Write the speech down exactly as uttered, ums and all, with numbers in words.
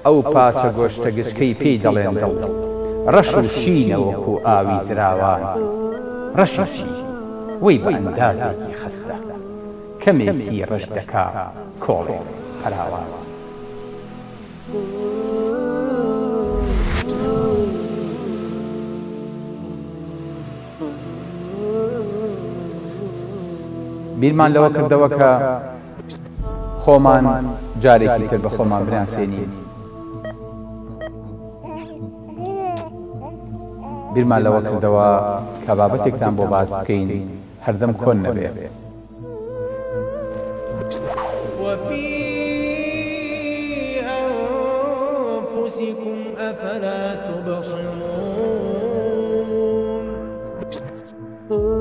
ئەو پاچە گۆشتە گشکەی پێی دەڵێن دڵ ڕەش و شینە وەکو ئاوی زراوان ڕەشی چی وەی بە ئەندازێکی خستە کەمێکی ڕەش دەکا کۆڵێ پەراوان بیرمان لەوە کردەوە کە خۆمان جارێکی تر بە خۆمان برانسێنین بیرمان لەوە کردەوە کە بابەتێکتان بۆ باس بکەین هەردەم کۆن نەبێ وفي أنفسكم أفلا تبصرون